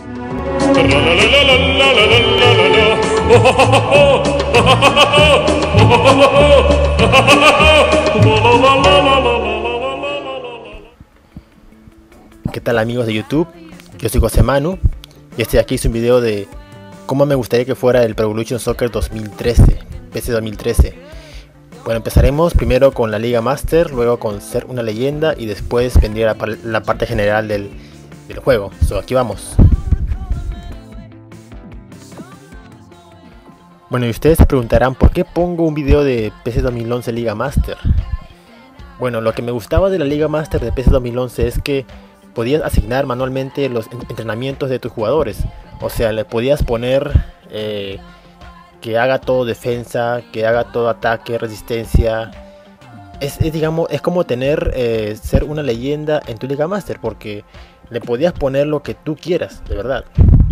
¿Qué tal amigos de YouTube? Yo soy José Manu y este de aquí es un video de cómo me gustaría que fuera el Pro Evolution Soccer 2013, PC 2013. Bueno, empezaremos primero con la Liga Master, luego con ser una leyenda y después vendría la parte general del juego. Aquí vamos. Bueno, y ustedes se preguntarán ¿por qué pongo un video de PC 2011 Liga Master? Bueno, lo que me gustaba de la Liga Master de PC 2011 es que podías asignar manualmente los entrenamientos de tus jugadores. O sea, le podías poner que haga todo defensa, que haga todo ataque, resistencia. Digamos, es como tener ser una leyenda en tu Liga Master, porque le podías poner lo que tú quieras, de verdad.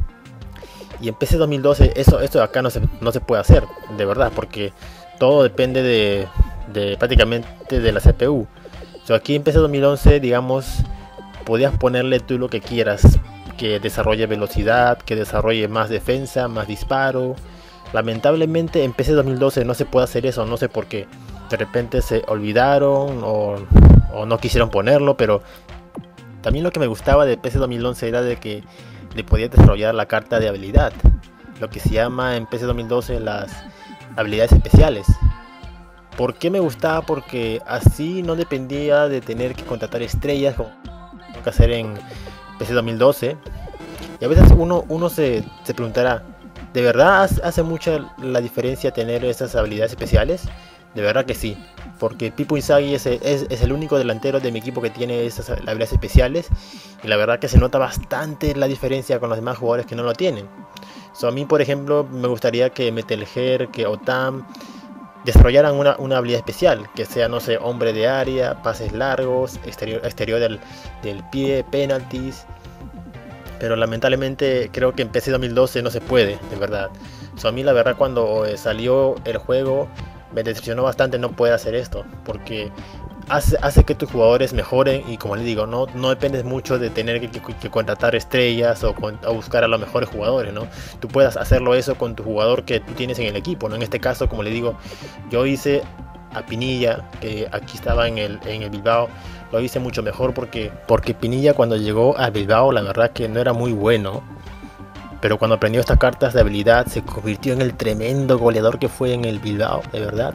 Y en PC 2012 eso de acá no se puede hacer, de verdad, porque todo depende de prácticamente de la CPU. Aquí en PC 2011, digamos, podías ponerle tú lo que quieras, que desarrolle velocidad, que desarrolle más defensa, más disparo. Lamentablemente en PC 2012 no se puede hacer eso, no sé por qué. De repente se olvidaron o no quisieron ponerlo, pero también lo que me gustaba de PC 2011 era de que le podías desarrollar la carta de habilidad, lo que se llama en PC 2012 las habilidades especiales. ¿Por qué me gustaba? Porque así no dependía de tener que contratar estrellas como tengo que hacer en PC 2012. Y a veces uno se preguntará, ¿de verdad hace mucha la diferencia tener esas habilidades especiales? De verdad que sí, porque Pipo Inzaghi es el único delantero de mi equipo que tiene esas habilidades especiales, y la verdad que se nota bastante la diferencia con los demás jugadores que no lo tienen. A mí, por ejemplo, me gustaría que Metelger, que Otam desarrollaran una habilidad especial, que sea, no sé, hombre de área, pases largos, exterior del pie, penalties. Pero lamentablemente creo que en PC 2012 no se puede, de verdad. A mí la verdad cuando salió el juego me decepcionó bastante no poder hacer esto, porque hace que tus jugadores mejoren, y como les digo, no dependes mucho de tener que contratar estrellas o buscar a los mejores jugadores, ¿no? Tú puedes hacerlo eso con tu jugador que tú tienes en el equipo, ¿no? En este caso, como les digo, yo hice a Pinilla, que aquí estaba en el Bilbao. Lo hice mucho mejor porque Pinilla cuando llegó a Bilbao la verdad que no era muy bueno, pero cuando aprendió estas cartas de habilidad se convirtió en el tremendo goleador que fue en el Bilbao, de verdad.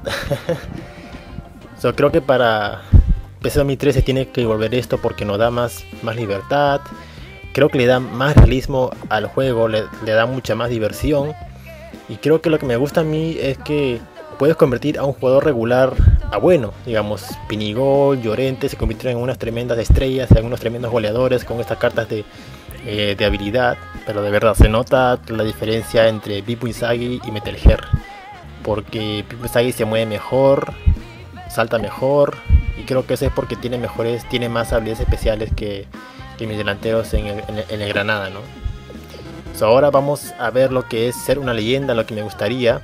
Creo que para PC 2013 tiene que volver esto porque nos da más libertad. Creo que le da más realismo al juego, le da mucha más diversión. Y creo que lo que me gusta a mí es que puedes convertir a un jugador regular a bueno. Digamos, Pinigol, Llorente se convirtieron en unas tremendas estrellas, en unos tremendos goleadores con estas cartas de habilidad. Pero de verdad se nota la diferencia entre Pipo Inzaghi y Metelger, porque Pipo Inzaghi se mueve mejor, salta mejor, y creo que eso es porque tiene más habilidades especiales que mis delanteros en el Granada, ¿no? Ahora vamos a ver lo que es ser una leyenda. Lo que me gustaría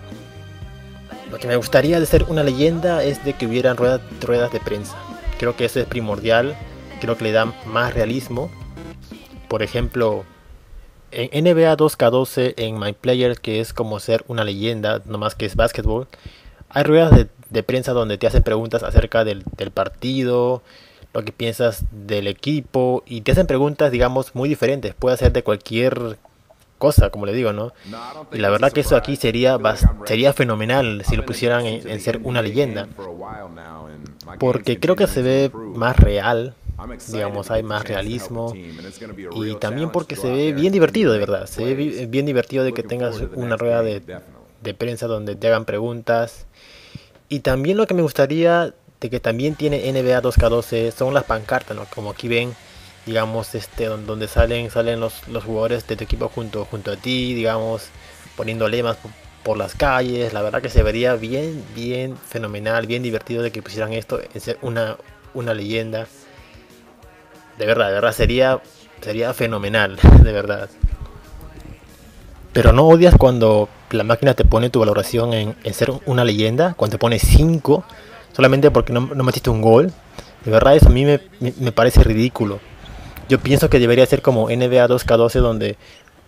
de ser una leyenda es de que hubieran ruedas de prensa. Creo que eso es primordial, creo que le da más realismo. Por ejemplo, en NBA 2K12 en My Player, que es como ser una leyenda, nomás que es básquetbol, hay ruedas de prensa donde te hacen preguntas acerca del partido, lo que piensas del equipo, y te hacen preguntas, digamos, muy diferentes. Puede ser de cualquier cosa, como le digo, ¿no? Y la verdad que eso aquí sería fenomenal si lo pusieran en ser una leyenda, porque creo que se ve más real, digamos, hay más realismo, y también porque se ve bien divertido, de verdad. Se ve bien divertido de que tengas una rueda de prensa donde te hagan preguntas. Y también lo que me gustaría de que también tiene NBA 2K12 son las pancartas, ¿no? Como aquí ven, digamos, donde salen los jugadores de tu equipo junto a ti, digamos, poniendo lemas por las calles. La verdad que se vería bien fenomenal, bien divertido de que pusieran esto en ser una leyenda. De verdad sería fenomenal, de verdad. Pero no odias cuando la máquina te pone tu valoración en ser una leyenda, cuando te pone 5 solamente porque no metiste un gol. De verdad eso a mí me parece ridículo. Yo pienso que debería ser como NBA 2K12, donde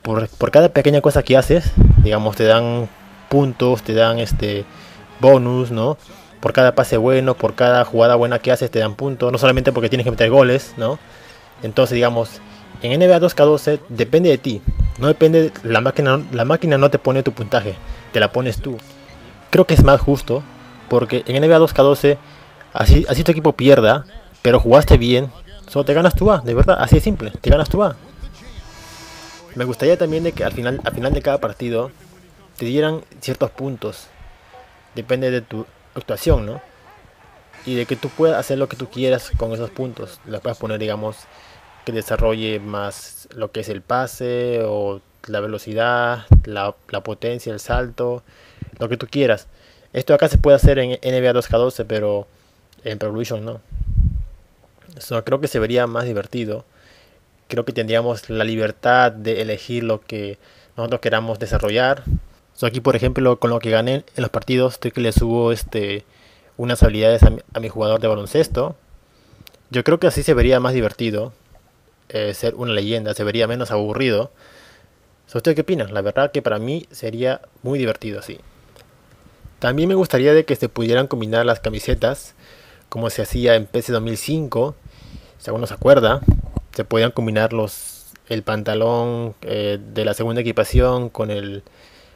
por cada pequeña cosa que haces, digamos, te dan puntos, te dan bonus, ¿no? Por cada pase bueno, por cada jugada buena que haces te dan puntos, no solamente porque tienes que meter goles, ¿no? Entonces, digamos, en NBA 2K12 depende de ti, no depende, la máquina no te pone tu puntaje, te la pones tú. Creo que es más justo, porque en NBA 2K12, así tu equipo pierda, pero jugaste bien, solo te ganas tu A, de verdad, así de simple, te ganas tu A. Me gustaría también de que al final de cada partido te dieran ciertos puntos, depende de tu actuación, ¿no? Y de que tú puedas hacer lo que tú quieras con esos puntos. Le puedes poner, digamos, que desarrolle más lo que es el pase o la velocidad, la potencia, el salto, lo que tú quieras. Esto acá se puede hacer en NBA 2K12, pero en Pro Evolution no. Eso creo que se vería más divertido. Creo que tendríamos la libertad de elegir lo que nosotros queramos desarrollar. Aquí, por ejemplo, con lo que gané en los partidos, estoy que le subo unas habilidades a mi jugador de baloncesto. Yo creo que así se vería más divertido. Ser una leyenda, se vería menos aburrido. ¿Usted qué opina? La verdad que para mí sería muy divertido así. También me gustaría de que se pudieran combinar las camisetas, como se hacía en PS 2005. Si alguno se acuerda, se podían combinar el pantalón de la segunda equipación con el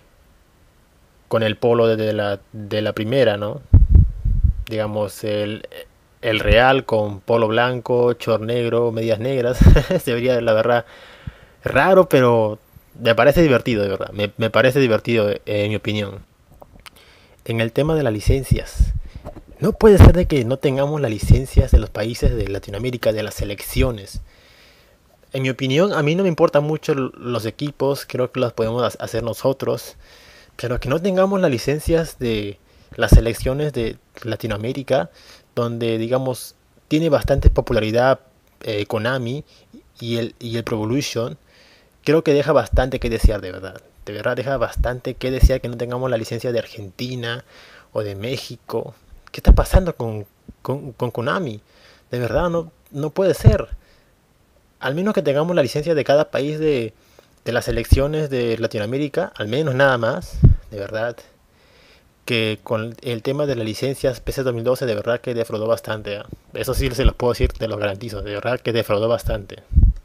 polo de la primera, ¿no? Digamos, el real con polo blanco, short negro, medias negras. Se vería, la verdad, raro, pero me parece divertido, de verdad. Me parece divertido, en mi opinión. En el tema de las licencias, no puede ser de que no tengamos las licencias de los países de Latinoamérica, de las selecciones. En mi opinión, a mí no me importan mucho los equipos, creo que los podemos hacer nosotros. Pero que no tengamos las licencias de las selecciones de Latinoamérica, donde, digamos, tiene bastante popularidad Konami y el Pro Evolution, creo que deja bastante que desear, de verdad. De verdad deja bastante que desear que no tengamos la licencia de Argentina o de México. ¿Qué está pasando con Konami? De verdad, no puede ser. Al menos que tengamos la licencia de cada país de las selecciones de Latinoamérica, al menos nada más, de verdad, que con el tema de las licencias PC 2012 de verdad que defraudó bastante, ¿eh? Eso sí se los puedo decir, te los garantizo, de verdad que defraudó bastante.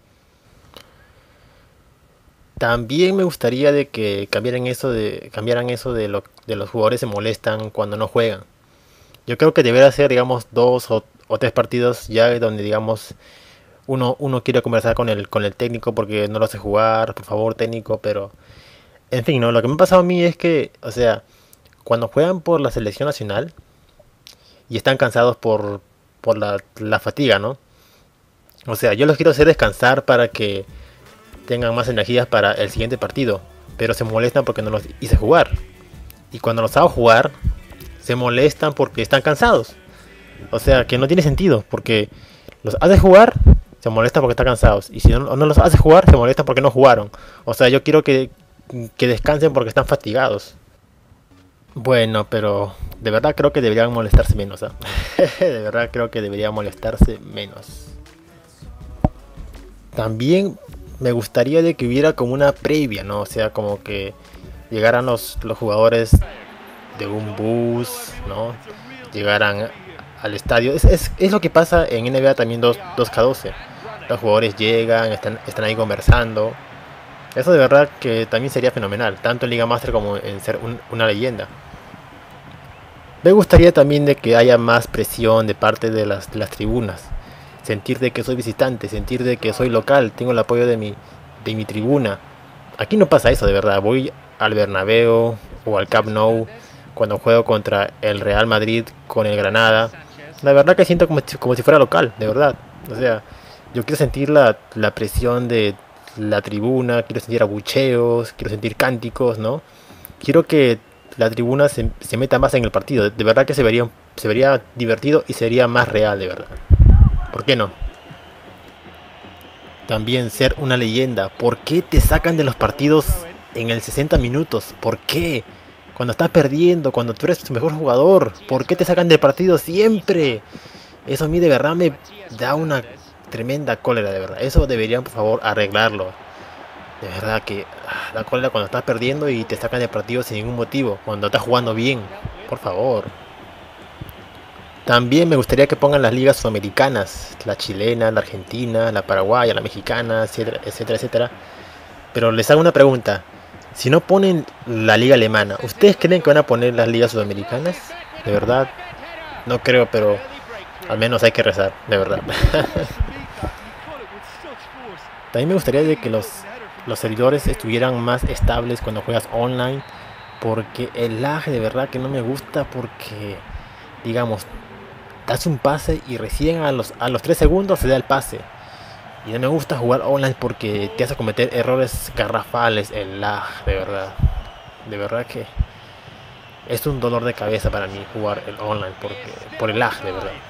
También me gustaría de que cambiaran eso de los jugadores se molestan cuando no juegan. Yo creo que debería ser, digamos, dos o tres partidos ya donde, digamos, uno quiere conversar con el técnico porque no lo hace jugar, por favor técnico, pero en fin, ¿no? Lo que me ha pasado a mí es que, o sea, cuando juegan por la selección nacional y están cansados por la fatiga, ¿no? O sea, yo los quiero hacer descansar para que tengan más energías para el siguiente partido, pero se molestan porque no los hice jugar. Y cuando los hago jugar, se molestan porque están cansados. O sea, que no tiene sentido, porque los haces jugar, se molestan porque están cansados. Y si no los haces jugar, se molestan porque no jugaron. O sea, yo quiero que descansen porque están fatigados. Bueno, pero de verdad creo que deberían molestarse menos, ¿eh? De verdad creo que deberían molestarse menos. También me gustaría de que hubiera como una previa, ¿no? O sea, como que llegaran los jugadores de un bus, ¿no? Llegaran al estadio. Es lo que pasa en NBA también 2K12. Los jugadores llegan, están ahí conversando. Eso de verdad que también sería fenomenal, tanto en Liga Master como en ser una leyenda. Me gustaría también de que haya más presión de parte de las tribunas. Sentir de que soy visitante, sentir de que soy local, tengo el apoyo de mi tribuna. Aquí no pasa eso, de verdad. Voy al Bernabéu o al Camp Nou cuando juego contra el Real Madrid con el Granada. La verdad que siento como si fuera local, de verdad. O sea, yo quiero sentir la presión de la tribuna, quiero sentir abucheos, quiero sentir cánticos, ¿no? Quiero que la tribuna se meta más en el partido. De verdad que se vería divertido y sería más real, de verdad. ¿Por qué no? También ser una leyenda. ¿Por qué te sacan de los partidos en el 60 minutos? ¿Por qué? Cuando estás perdiendo, cuando tú eres tu mejor jugador, ¿por qué te sacan del partido siempre? Eso a mí de verdad me da una tremenda cólera, de verdad. Eso deberían, por favor, arreglarlo. De verdad que da cólera cuando estás perdiendo y te sacan de partido sin ningún motivo, cuando estás jugando bien. Por favor. También me gustaría que pongan las ligas sudamericanas, la chilena, la argentina, la paraguaya, la mexicana, etcétera, etcétera, etcétera. Pero les hago una pregunta. Si no ponen la liga alemana, ¿ustedes creen que van a poner las ligas sudamericanas? De verdad, no creo, pero al menos hay que rezar, de verdad. También me gustaría de que los servidores estuvieran más estables cuando juegas online, porque el lag de verdad que no me gusta porque, digamos, das un pase y recién a los 3 segundos se da el pase. Y no me gusta jugar online porque te hace cometer errores garrafales, el lag, de verdad. De verdad que es un dolor de cabeza para mí jugar el online por el lag, de verdad.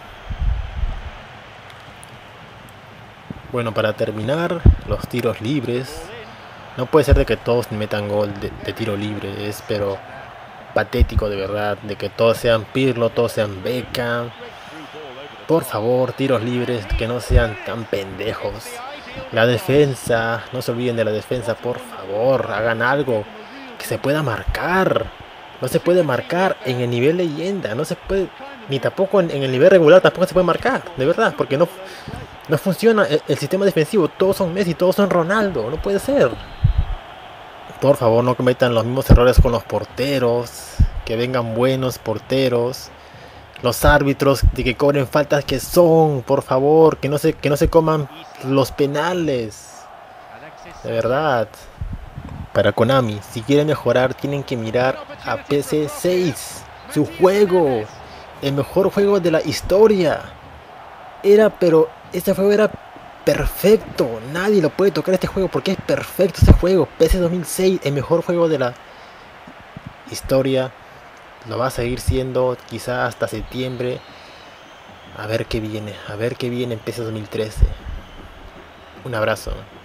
Bueno, para terminar, los tiros libres. No puede ser de que todos metan gol de tiro libre, es pero patético de verdad, de que todos sean Pirlo, todos sean Beckham. Por favor, tiros libres que no sean tan pendejos. La defensa, no se olviden de la defensa, por favor, hagan algo que se pueda marcar. No se puede marcar en el nivel leyenda, no se puede, ni tampoco en el nivel regular tampoco se puede marcar, de verdad, porque no funciona el sistema defensivo. Todos son Messi, todos son Ronaldo, no puede ser. Por favor, no cometan los mismos errores con los porteros, que vengan buenos porteros. Los árbitros de que cobren faltas que son, por favor, que no se coman los penales. De verdad. Para Konami, si quieren mejorar, tienen que mirar a PC6, su juego, el mejor juego de la historia. Pero este juego era perfecto. Nadie lo puede tocar este juego porque es perfecto este juego. PC 2006, el mejor juego de la historia. Lo va a seguir siendo quizá hasta septiembre. A ver qué viene en PC 2013. Un abrazo.